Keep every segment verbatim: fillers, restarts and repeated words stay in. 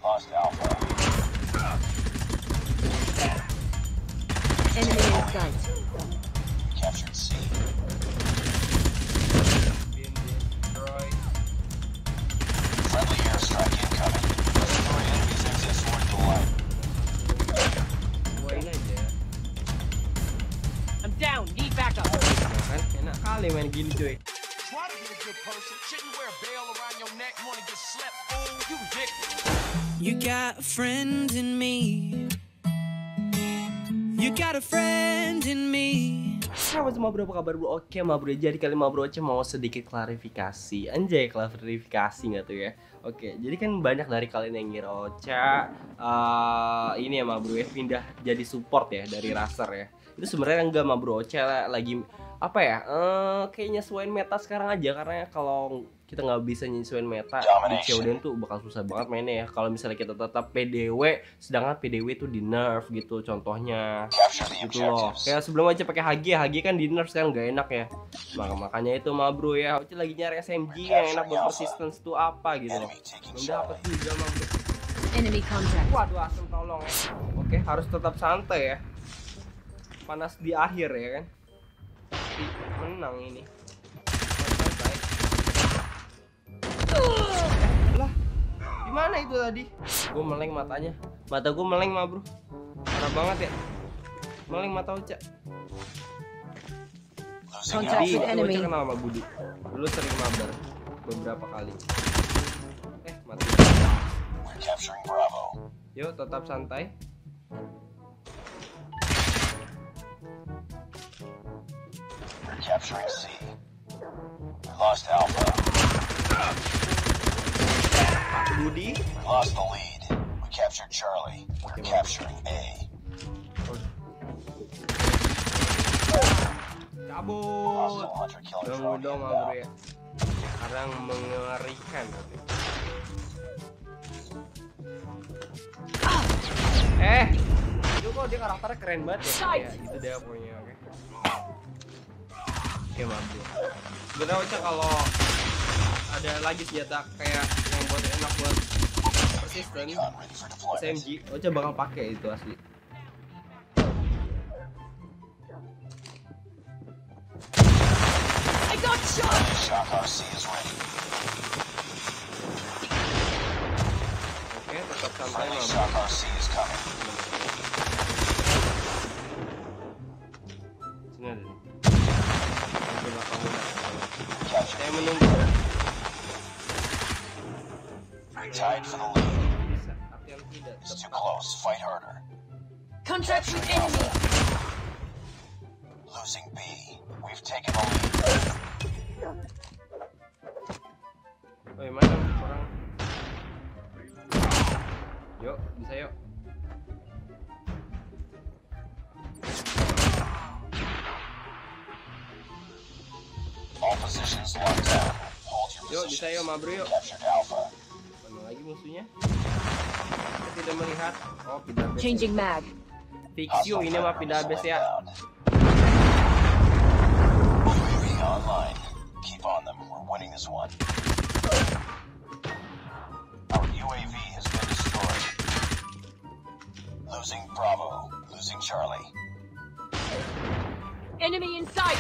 Lost Alpha. Enemy in sight. Captured C. Friendly airstrike incoming. Destroy enemy's access towards the light. Buain aja. I'm down. Need backup. Kan enak kali main gini cuy. Try to be a good person. Shouldn't wear a veil around your neck. Wanna get slept? Oh, you dick. You got a friend in me. You got a friend in me. Halo semua bro, apa kabar bro? Oke ma bro, jadi kali ma bro Ocha mau sedikit klarifikasi. Anjay, klarifikasi nggak tuh ya? Oke, jadi kan banyak dari kalian yang ngira Ocha uh, ini ya ma bro ya, pindah jadi support ya dari Razer ya. Itu sebenarnya enggak ma bro, Ocha lagi apa ya? Uh, kayak nyesuaiin meta sekarang aja, karena kalau kita nggak bisa nyesuaiin meta di Showdown tuh bakal susah banget mainnya ya. Kalau misalnya kita tetap P D W, sedangkan P D W tuh di nerf gitu contohnya, gitu loh. Kayak sebelum aja pakai H G, H G kan di nerf sekarang nggak enak ya. Maka makanya itu ma bro ya, Ocha lagi nyari S M G yang enak buat persistence tuh apa gitu loh. Belum dapet juga ma bro. Enemy contact. Waduh asem tolong ya. Oke, harus tetap santai ya. Panas di akhir ya kan. Pasti menang ini. Lah, gimana itu tadi? Gue meleng matanya. Mata gue meleng mah bro. Parah banget ya. Meleng mata Ocha. Contact Budi, with itu enemy. Ocha kenal sama Budi. Dulu sering mabar beberapa kali. Eh, mati. We're capturing Bravo. Yuk, tetap santai. We're capturing C. We lost Alpha. Budi. We lost the lead. We captured Charlie. We're capturing A. Cabut. Hostile hunter killer Tunggu drone dong ma bro inbound. ya. Sekarang mengerikan. Eh, itu kok dia karakternya keren banget ya. Ya itu dia pokoknya, oke. Oke ma bro. Sebenarnya Ocha kalau ada lagi senjata kayak yang buat enak buat persisten Gun ready for S M deployment. G, Ocha bakal pakai itu asli. I got shot. Shock R C is ready. Oke, tetap santai Friendly ma bro. Shock R C is coming. Sini ada nih. Di belakang mana? Captured Saya B. menunggu. We're tied for the lead. Bisa, tapi yang tidak It's too tepat. close. Fight harder. Contact with enemy. Losing B. We've taken the lead. Woi, mana orang? Yuk, bisa yuk. All positions locked down. Hold your Yuk, bisa yuk, positions. ma bro yuk. Captured Alpha. Mana lagi musuhnya? Saya tidak melihat. Oh, pindah base. Changing mag. Fix you, ini mah pindah base ya. U A V online. Keep on them. We're winning this one. Our U A V has been destroyed. Losing Bravo. Losing Charlie. Enemy in sight.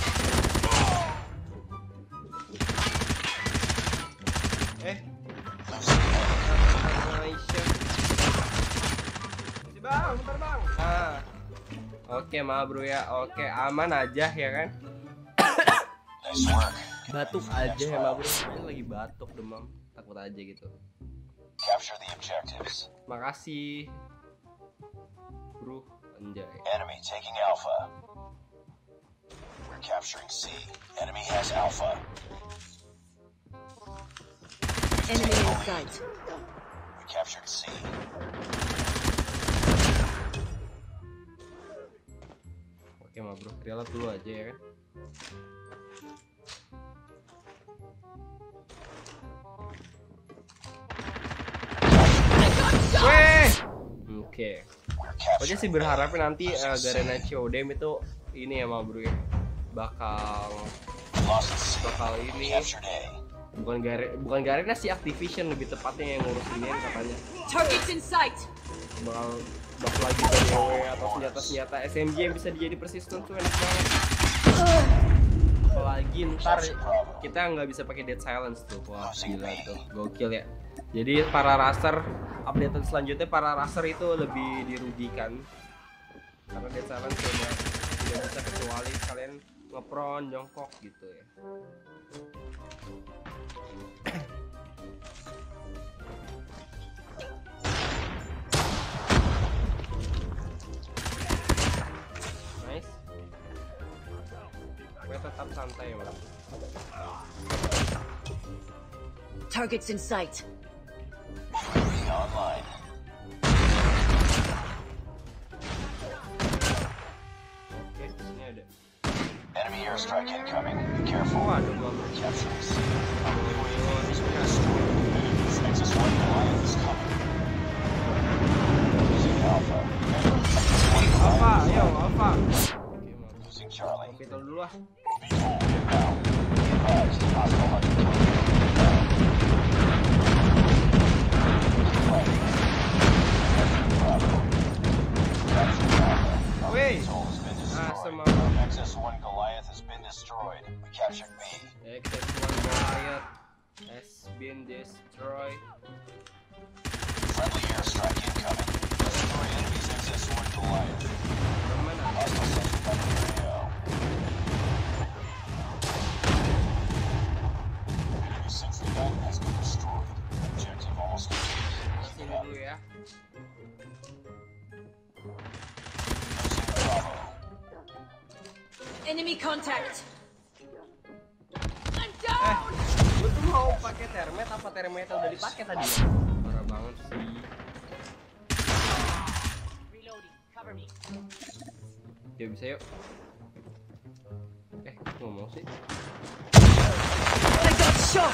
Eh, Losing A. Aisyah. Masih bang, bentar bang. Ah. Oke, ma bro ya. Oke, aman aja ya kan. Nice work. Batuk aja ya ma bro. Ini lagi batuk demam. Takut aja gitu. Capture the objectives. Makasih. Bro, anjay. Enemy taking Alpha. We're capturing C. Enemy has Alpha. Enemy in sight. We captured C. Oke ma bro, reload dulu aja ya kan. Weh. Oke. We're Ocha sih capturing berharapnya nanti A. uh, Losing C. Garena Showdown itu ini ya ma bro ya. Bakal Lost C. bakal We ini captured A. Bukan Garena, bukan Garena sih, Activision lebih tepatnya yang ngurus ini katanya. Targets in sight. Bakal bak lagi B D W atau senjata-senjata S M G yang bisa dijadi persistent tuh enak banget. Apalagi ntar kita nggak bisa pakai Dead Silence tuh. Wah gila tuh, gokil ya. Jadi para racer update selanjutnya para racer itu lebih dirugikan karena Dead Silence udah tidak bisa kecuali kalian ngepron jongkok gitu ya. Nice. Gue tetap santai ya, Bang. Targets in sight. Online. Oke, sini ada. Enemy airstrike incoming. Be careful. Oh, ada gua. We're capturing C. U A V has been destroyed. Nexus one Goliath is coming. Losing Alpha. Nexus one Apa? Goliath is Ayo, coming. apa? Oke, Bang. Losing Charlie. Kita dulu lah. Be told inbound. Be advised. Hostile hunter killer. Inbound. Wait. Toll has been Ah, destroyed. sama. Nexus one Goliath has been destroyed. We captured B. Nexus one Goliath has been destroyed. Friendly airstrike incoming. Destroy enemy's Nexus one Goliath. Mana? Hostile sentry gun in A O. Enemy sentry gun has been destroyed. Objective almost complete. Sini dulu ya. Losing Bravo. Enemy contact. I'm Eh, down. lu tuh mau pakai termet apa termetnya udah dipakai tadi? Parah banget sih. Reloading. Cover me. Ya bisa yuk. Eh, ngomong sih. I got shot.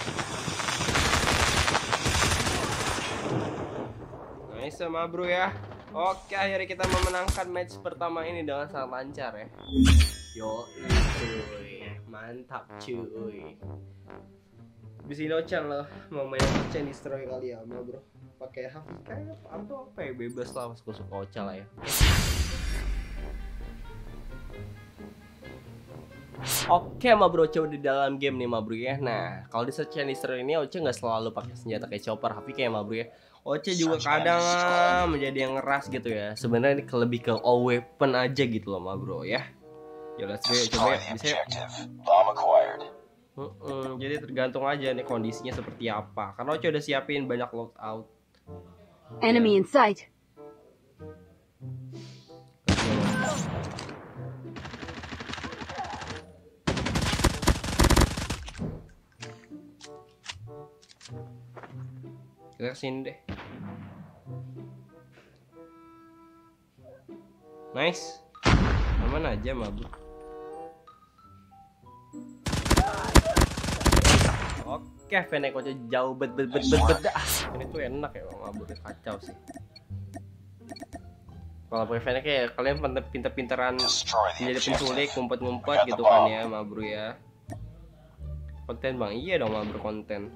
Nice sama bro ya. Oke, akhirnya kita memenangkan match pertama ini dengan sangat lancar ya. Yo, cuy, mantap cuy. Bisa Ochan loh, mau main Ochan destroy kali ya, ma bro. Pakai Hafika atau apa ya, bebas lah, suka-suka Ochan lah ya. Oke, ma bro, coba di dalam game nih ma bro ya. Nah, kalau di search and destroy ini Ocha nggak selalu pakai senjata kayak chopper, Hafika ya ma bro ya. Ocha juga kadang ah, menjadi yang ngeras gitu ya. Sebenarnya ini lebih ke all weapon aja gitu loh ma bro ya. Ya let's go, coba Destroy ya, the bisa ya. objective. Bomb acquired. Mm-mm, jadi tergantung aja nih kondisinya seperti apa. Karena Ocha udah siapin banyak loadout. Enemy in sight. Kita kesini deh. Nice. Aman aja mabuk. Oke, Fennec Ocha jauh bet bet bet bet bet dah. Ini tuh enak ya bang, mabuknya kacau sih. Kalau pakai Fennec ya kalian pinter-pinteran Destroy the menjadi penculik, objective. ngumpet-ngumpet gitu kan ya mabru ya. Konten bang, iya dong mabru konten.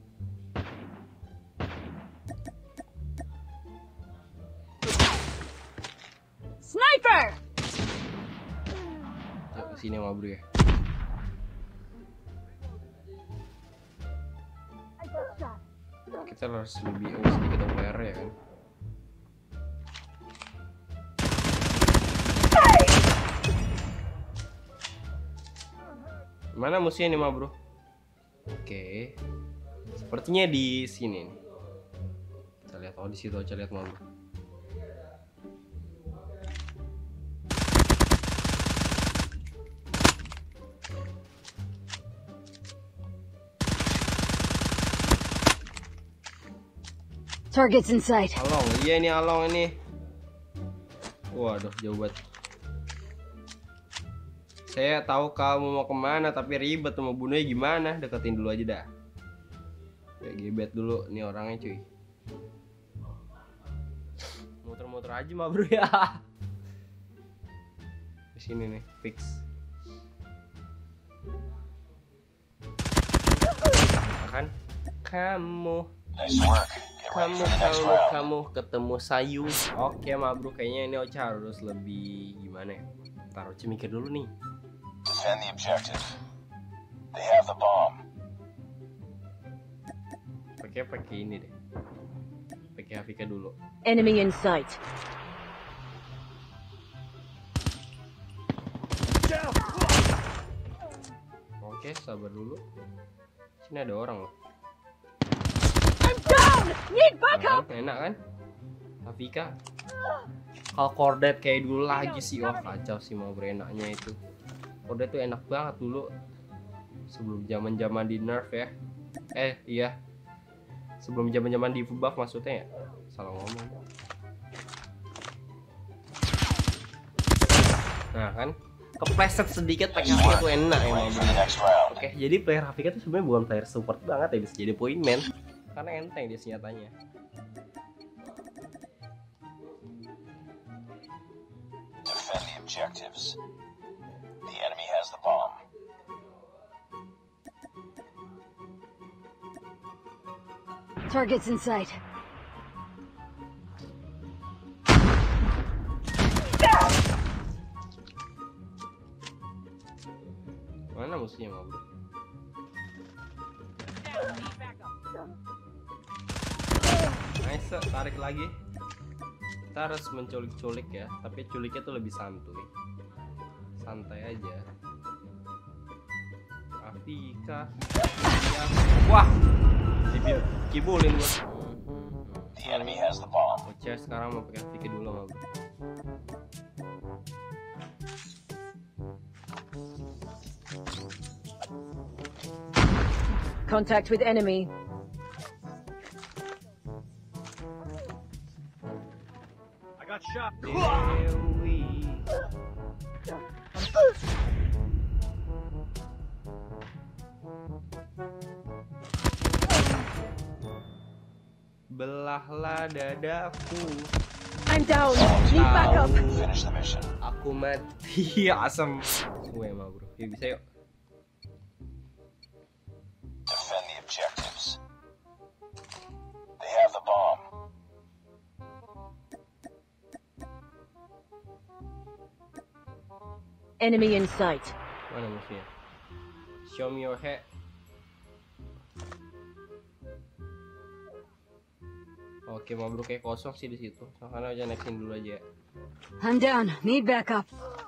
Sniper. Yuk kesini mabru ya. Kita harus lebih oh, sedikit aware ya kan. Mana musuhnya nih ma bro? Oke, sepertinya di sini nih. Kita lihat, oh di situ aja, lihat ma bro. Targets in sight. Along, iya ini along ini. Waduh, jauh banget. Saya tahu kamu mau kemana, tapi ribet mau bunuhnya gimana? Deketin dulu aja dah. Kayak gebet dulu, nih orangnya cuy. Muter-muter aja mah bro ya. Di sini nih, fix. kamu. Nice work. Get ready Kamu, for the next kamu, round. kamu ketemu Sayu. Oke, Ma Bro, kayaknya ini Ocha harus lebih gimana ya? Ntar Ocha mikir dulu nih. Defend the objective. They have the bomb. Pakai pakai ini deh. Pakai Hafika dulu. Enemy in sight. Oke, sabar dulu. Sini ada orang loh. I'm down! Need Nah, backup! kan? Enak kan? Hafika. Kalau Cordet kayak dulu lagi sih, wah kacau sih mau berenaknya itu. Cordet tuh enak banget dulu. Sebelum zaman-zaman di nerf ya. Eh, iya. Sebelum zaman-zaman di buff maksudnya ya. Salah ngomong. Nah, kan? Kepleset sedikit pakai Hafika tuh enak ya, Ready Bro. for the next round. Oke, jadi player Hafika tuh sebenarnya bukan player support banget ya, bisa jadi point man. Karena enteng dia senjatanya. Defend the objectives. The enemy has the bomb. Targets in sight. Mana musuhnya, Ma Bro? Nice, tarik lagi. Kita harus menculik-culik ya, tapi culiknya tuh lebih santuy. Santai aja. Hafika. Ya. Wah. Dikibulin gua. The enemy has the bomb. Ocha sekarang mau pakai Hafika dulu, Ma Bro. Contact with enemy. Dewi. Belahlah dadaku. I'm down. Bomb Need backup. Finish the mission. Aku mati. Asem. Gue mah bro. Yuk bisa yuk. Defend the objectives. They have the bomb. Enemy in sight. Mana musuhnya? Show me your head. Oke, mau bro kayak kosong sih di situ. Makanya aja nextin dulu aja. I'm down. Need backup.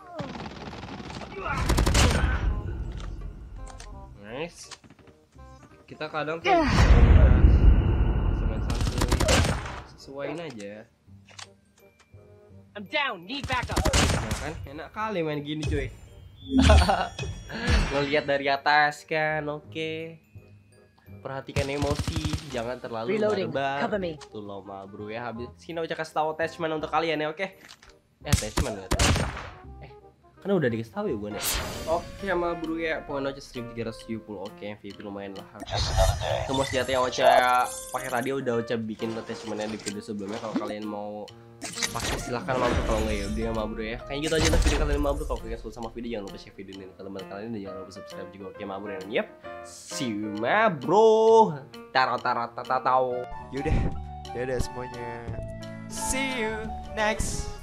Nice. Kita kadang tuh Yeah. semen santuy. Sesuaiin aja. I'm down. Need backup. Nah kan, enak kali main gini cuy. Ngelihat dari atas kan, oke. Perhatikan emosi, jangan terlalu Reloading. barbar. Cover me. Tuh lo mah bro ya, habis sini udah kasih tahu attachment untuk kalian ya, oke? Eh attachment ya. Eh, kan udah dikasih tahu ya gue nih. Oke ma bro ya, pokoknya aja seribu tiga ratus tujuh puluh, oke M V P lumayan lah. Just another day. Semua senjata yang Ocha pakai tadi udah Ocha bikin attachmentnya di video sebelumnya. Kalau kalian mau pakai silahkan ma bro, kalau nggak ya udah ma bro ya. Kayak gitu aja untuk video kalian ma bro. Kalau kalian suka sama video jangan lupa share video ini ke teman kalian dan jangan lupa subscribe juga, oke ma bro. Dan yep, see you ma bro. Taro taro tata tau. Yaudah, dadah semuanya. See you next